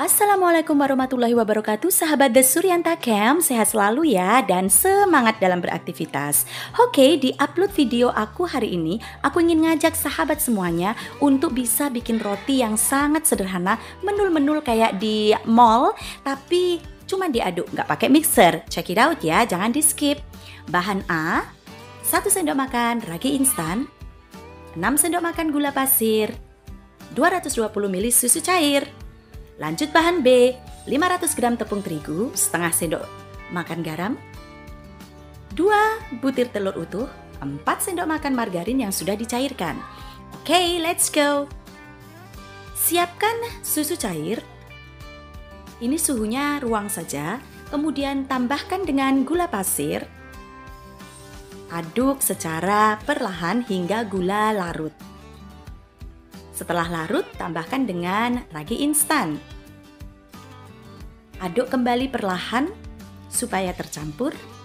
Assalamualaikum warahmatullahi wabarakatuh, sahabat The Suryanta Camp, sehat selalu ya dan semangat dalam beraktivitas. Oke, di upload video aku hari ini, aku ingin ngajak sahabat semuanya untuk bisa bikin roti yang sangat sederhana, menul-menul kayak di mall, tapi cuma diaduk, nggak pakai mixer. Check it out ya, jangan di skip. Bahan A, 1 sendok makan ragi instan, 6 sendok makan gula pasir, 220 ml susu cair. Lanjut bahan B, 500 gram tepung terigu, setengah sendok makan garam, 2 butir telur utuh, 4 sendok makan margarin yang sudah dicairkan. Oke, let's go. Siapkan susu cair. Ini suhunya ruang saja, kemudian tambahkan dengan gula pasir. Aduk secara perlahan hingga gula larut. Setelah larut, tambahkan dengan ragi instan. Aduk kembali perlahan supaya tercampur.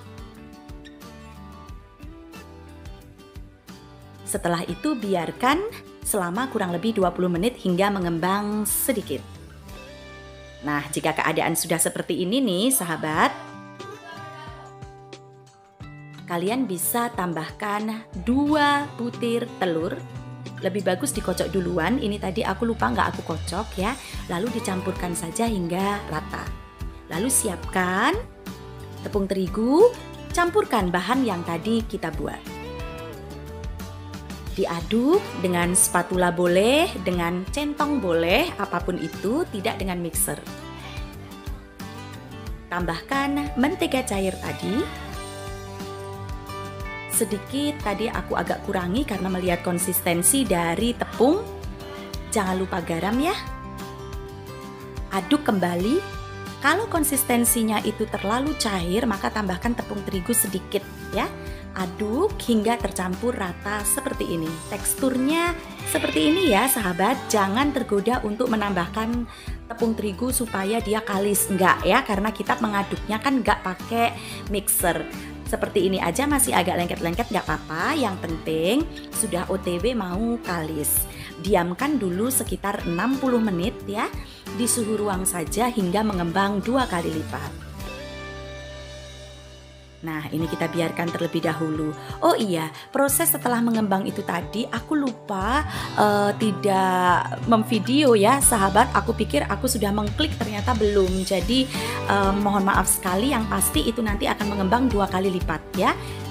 Setelah itu biarkan selama kurang lebih 20 menit hingga mengembang sedikit. Nah, jika keadaan sudah seperti ini nih, sahabat, kalian bisa tambahkan 2 butir telur. Lebih bagus dikocok duluan, ini tadi aku lupa nggak aku kocok ya. Lalu dicampurkan saja hingga rata. Lalu siapkan tepung terigu, campurkan bahan yang tadi kita buat. Diaduk dengan spatula boleh, dengan centong boleh, apapun itu, tidak dengan mixer. Tambahkan mentega cair tadi. Sedikit tadi aku agak kurangi karena melihat konsistensi dari tepung. Jangan lupa garam ya. Aduk kembali. Kalau konsistensinya itu terlalu cair, maka tambahkan tepung terigu sedikit ya. Aduk hingga tercampur rata seperti ini. Teksturnya seperti ini ya sahabat. Jangan tergoda untuk menambahkan tepung terigu supaya dia kalis. Enggak ya, karena kita mengaduknya kan enggak pakai mixer. Seperti ini aja masih agak lengket-lengket gak apa-apa, yang penting sudah OTW mau kalis. Diamkan dulu sekitar 60 menit ya, di suhu ruang saja hingga mengembang 2 kali lipat. Nah, ini kita biarkan terlebih dahulu. Oh iya, proses setelah mengembang itu tadi aku lupa tidak memvideo ya sahabat. Aku pikir aku sudah mengklik, ternyata belum. Jadi mohon maaf sekali, yang pasti itu nanti akan mengembang 2 kali lipat ya.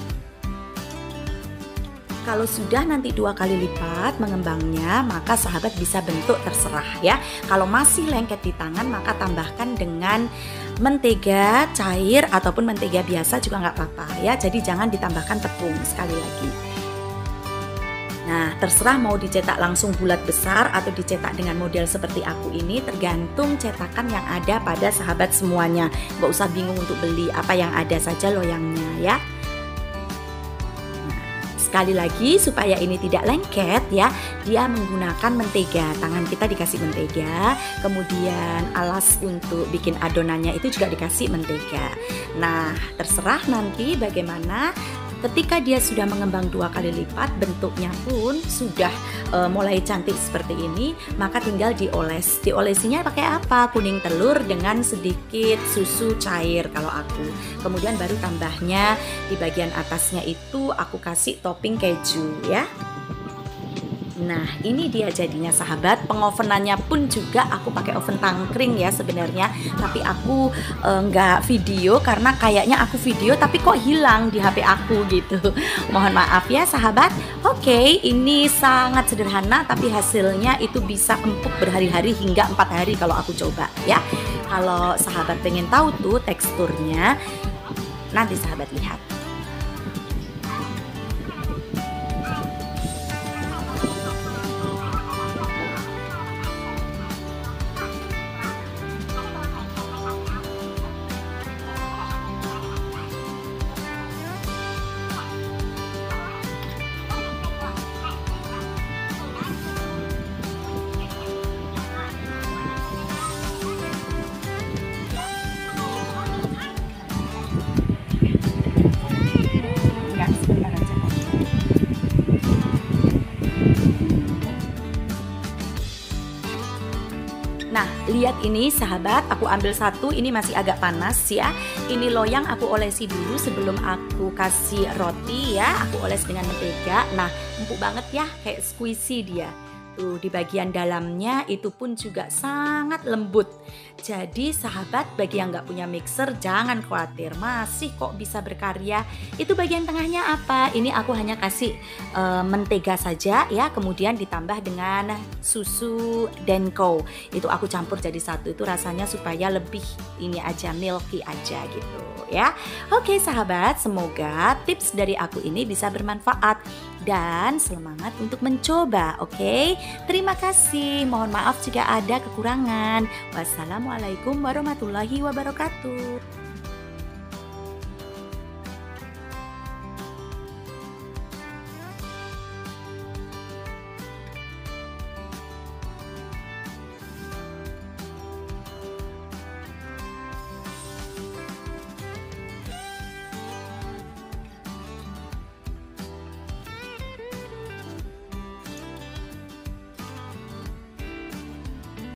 Kalau sudah nanti 2 kali lipat mengembangnya, maka sahabat bisa bentuk terserah ya. Kalau masih lengket di tangan, maka tambahkan dengan mentega cair ataupun mentega biasa juga nggak apa-apa ya. Jadi jangan ditambahkan tepung sekali lagi. Nah, terserah mau dicetak langsung bulat besar atau dicetak dengan model seperti aku ini, tergantung cetakan yang ada pada sahabat semuanya. Nggak usah bingung untuk beli, apa yang ada saja loyangnya ya. Sekali lagi supaya ini tidak lengket ya, dia menggunakan mentega. Tangan kita dikasih mentega, kemudian alas untuk bikin adonannya itu juga dikasih mentega. Nah, terserah nanti bagaimana. Ketika dia sudah mengembang 2 kali lipat, bentuknya pun sudah mulai cantik seperti ini, maka tinggal dioles. Diolesinya pakai apa? Kuning telur dengan sedikit susu cair kalau aku. Kemudian baru tambahnya di bagian atasnya itu aku kasih topping keju ya. Nah, ini dia jadinya sahabat. Pengovenannya pun juga aku pakai oven tangkring ya sebenarnya, tapi aku nggak video karena kayaknya aku video tapi kok hilang di HP aku gitu. Mohon maaf ya sahabat. Oke, ini sangat sederhana tapi hasilnya itu bisa empuk berhari-hari hingga 4 hari kalau aku coba ya. Kalau sahabat pengen tahu tuh teksturnya, nanti sahabat lihat. lihat ini sahabat, aku ambil satu, ini masih agak panas ya. Ini loyang aku olesi dulu sebelum aku kasih roti ya. Aku oles dengan mentega. Nah, empuk banget ya, kayak squishy dia. Tuh, di bagian dalamnya itu pun juga sangat lembut. Jadi sahabat, bagi yang nggak punya mixer jangan khawatir, masih kok bisa berkarya. Itu bagian tengahnya apa? Ini aku hanya kasih mentega saja ya, kemudian ditambah dengan susu Denko. Itu aku campur jadi satu, itu rasanya supaya lebih ini aja, milky aja gitu ya. Oke sahabat, semoga tips dari aku ini bisa bermanfaat dan semangat untuk mencoba. Oke, terima kasih. Mohon maaf jika ada kekurangan. Wassalamualaikum warahmatullahi wabarakatuh.